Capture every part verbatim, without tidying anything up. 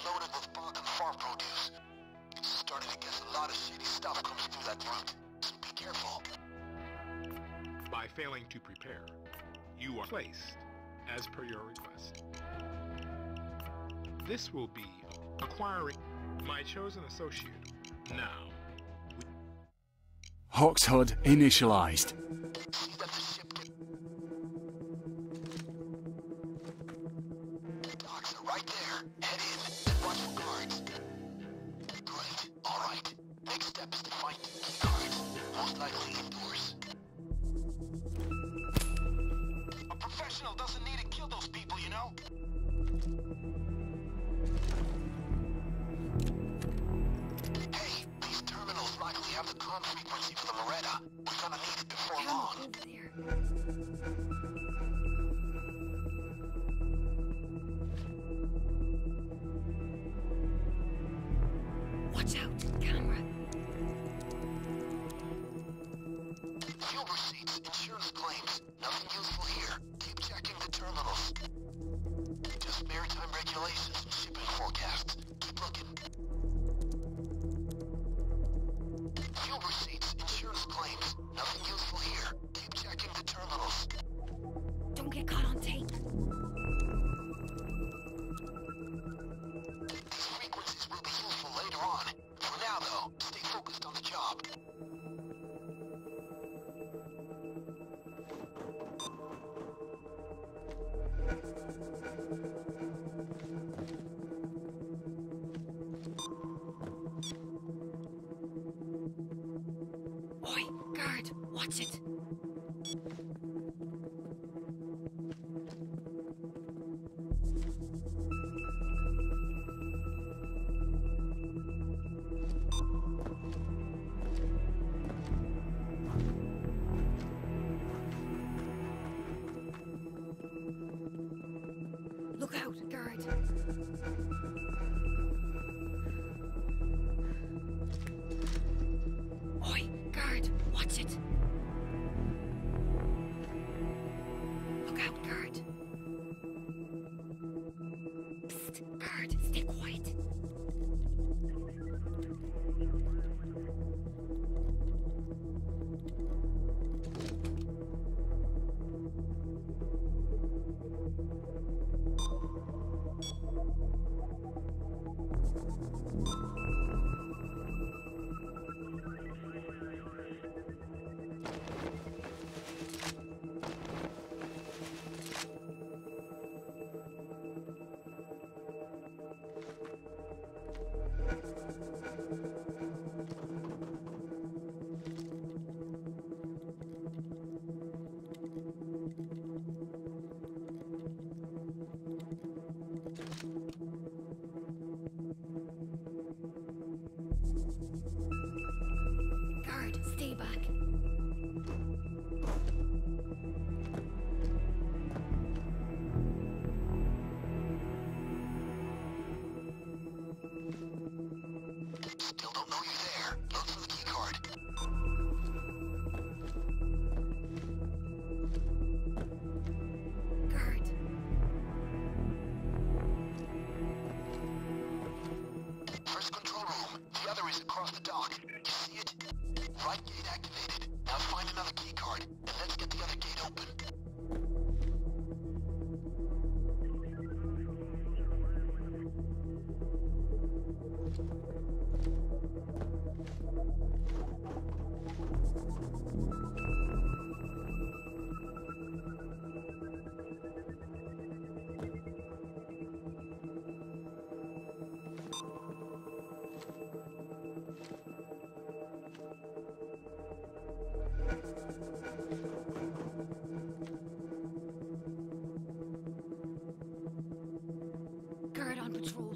loaded with bulk and farm produce. It's starting to guess a lot of shady stuff comes through that route, so be careful. By failing to prepare, you are placed as per your request. This will be acquiring my chosen associate. Now, Hawk's H U D initialized. See that the ship get... Docks are right there. Head in and watch for guards. Great. All right. Next step is to find key cards. Most likely indoors. A professional doesn't need to kill those people, you know? Hey, these terminals likely have the comm frequency for the Loretta. We're gonna need it before long. Watch out, camera. Fuel receipts, insurance claims. Nothing useful here. Keep checking the terminals. Just maritime regulations and shipping forecasts. Keep looking. Fuel receipts, insurance claims. Nothing useful here. Keep checking the terminals. Don't get caught on tape. These frequencies will be useful later on. For now, though, stay focused on the job. Oi, guard, watch it. Look out, guard. Oi, guard, watch it. Look out, guard. Psst, guard, stay quiet. Guard, stay back. Still don't know you're there. Look for the key card. Guard. First control room. The other is across the dock. You see it? Right gate activated. Now find another key card, and let's get the other gate open. Guard on patrol.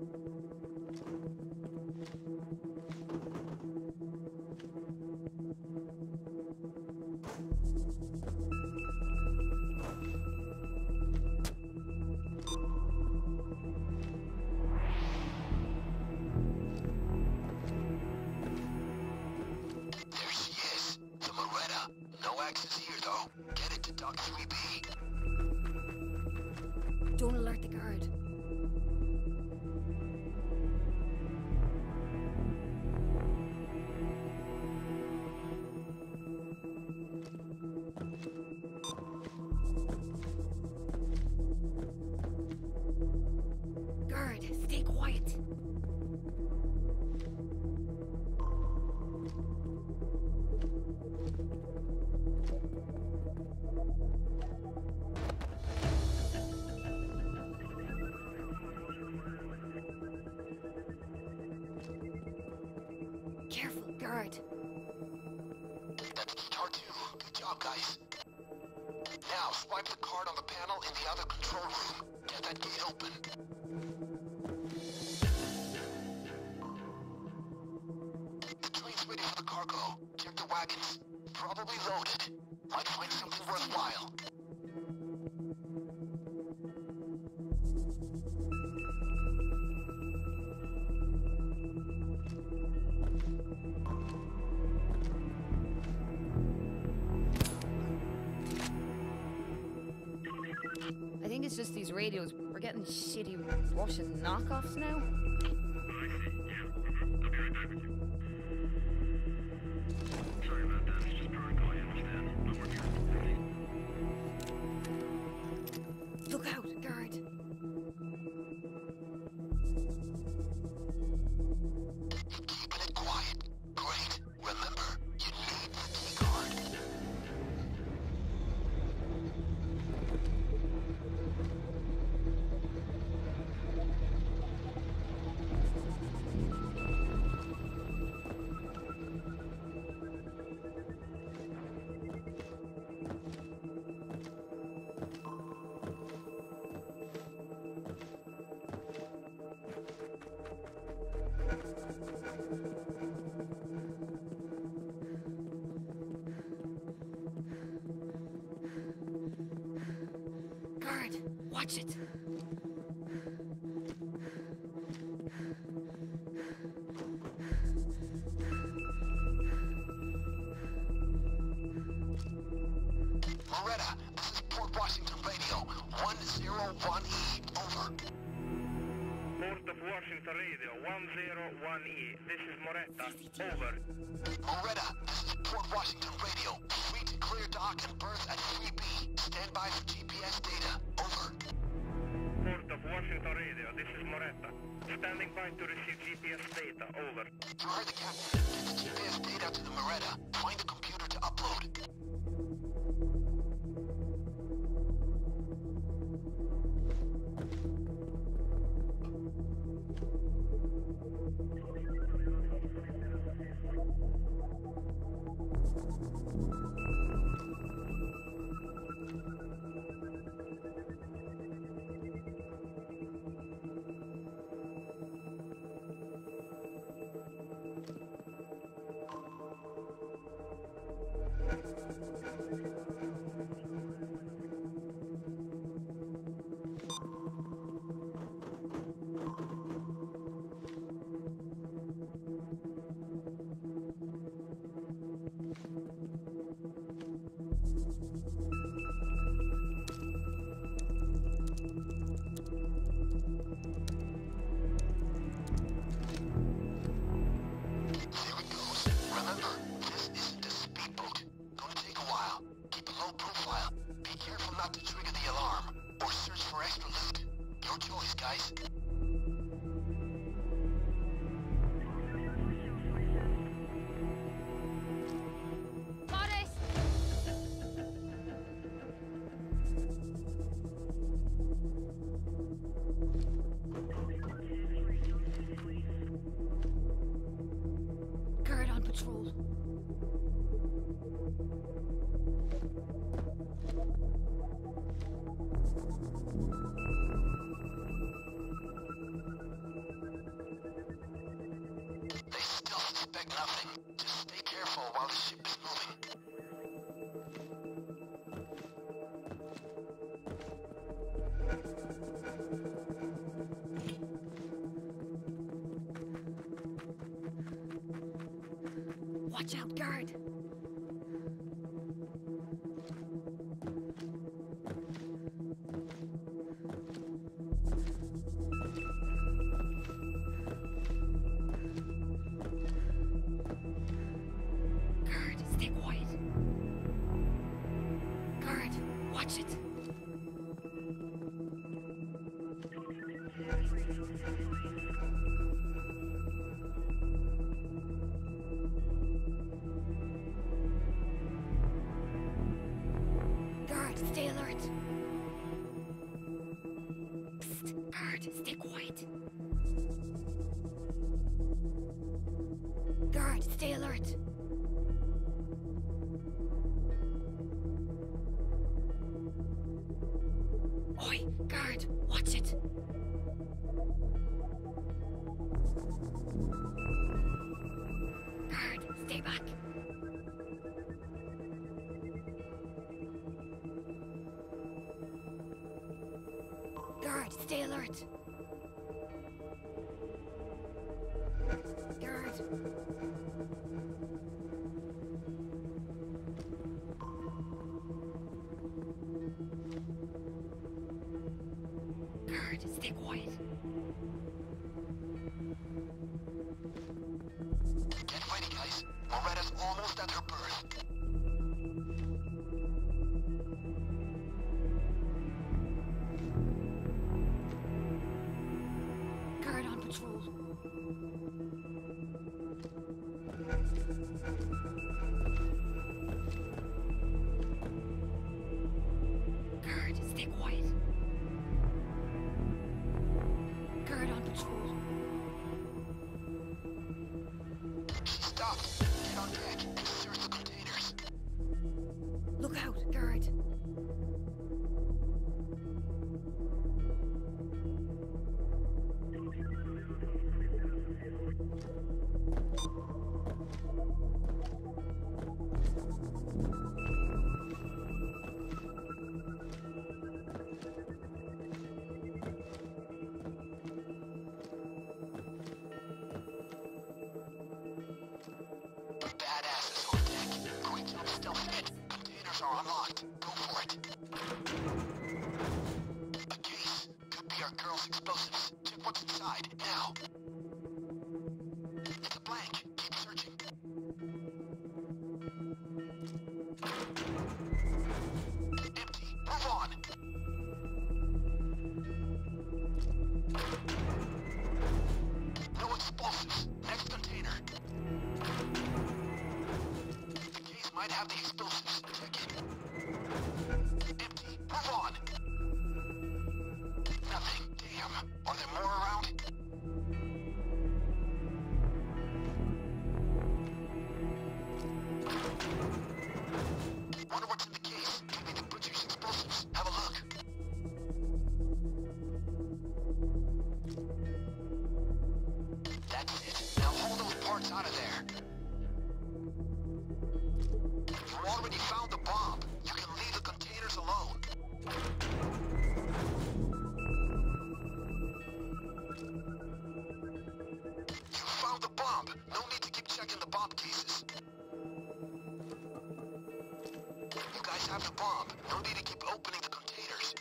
There she is. The Loretta. No access here, though. Get it to Dock three B. Don't alert the guard. Careful, guard. That's star two. Good job, guys. Now, swipe the card on the panel in the other control room. Get that gate open. The train's waiting for the cargo. Check the wagons. Probably loaded. Might find something worthwhile. I think it's just these radios. We're getting shitty Russian knockoffs now. Sorry about that. It's just protocol, you understand? I'm working on it. Look out, guard. Keeping it quiet. Great. Remember, you need the key card. Guard, watch it. Loretta, this is Port Washington Radio. one zero one E. Over. Port of Washington Radio, one zero one E. This is Moretta. Over. Loretta, this is Port Washington Radio. Free to clear dock and berth at three B. Stand by for G P S data. Over. Port of Washington Radio, this is Moretta. Standing by to receive G P S data. Over. You heard the captain. Get the G P S data to the Moretta. Find a computer to upload. Patrol. They still suspect nothing. Just stay careful while the ship is moving. Watch out, guard! Guard, stay quiet. Guard, watch it. Stay alert. Psst, guard, stay quiet. Guard, stay alert. Oi, guard, watch it. Guard, stay back. Guard, stay alert. Guard. Guard, stay quiet. Get ready, guys. Moretta's almost at her berth. Guard on patrol. Guard, stay quiet. Guard on patrol. She stopped. Get on deck and search the containers. Look out, guard. Badasses on deck. Quick, no stealth hit. Containers are unlocked. Go for it. A case. Could be our girl's explosives. Check what's inside, now. It's a blank. Keep searching. Empty. Move on. No explosives. Next container. The case might have the explosives. Check it. Empty. Move on. Nothing. Damn. Are there more around? Wonder what's in the case. Could be the butcher's explosives. Have a look. That's it. Now haul those parts out of there. You already found the bomb. You can leave the containers alone. You found the bomb. No need to keep checking the bomb cases. You guys have the bomb. No need to keep opening the containers.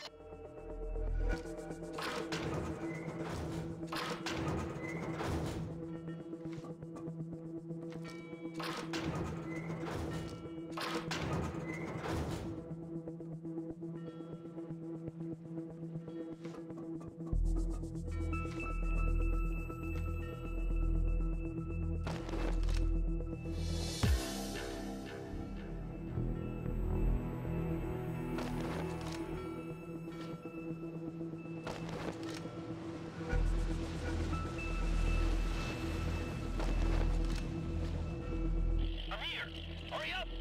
I'm here! Hurry up!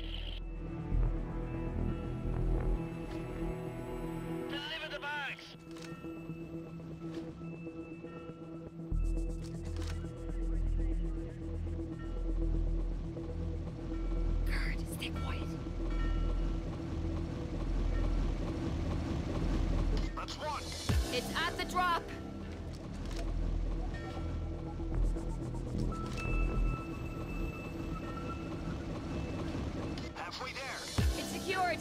Deliver the bags! Guard, stay quiet. That's one. It's at the drop. Halfway there. It's secured.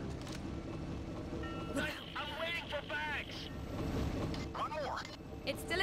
Look out. I'm waiting for bags! One more. It's still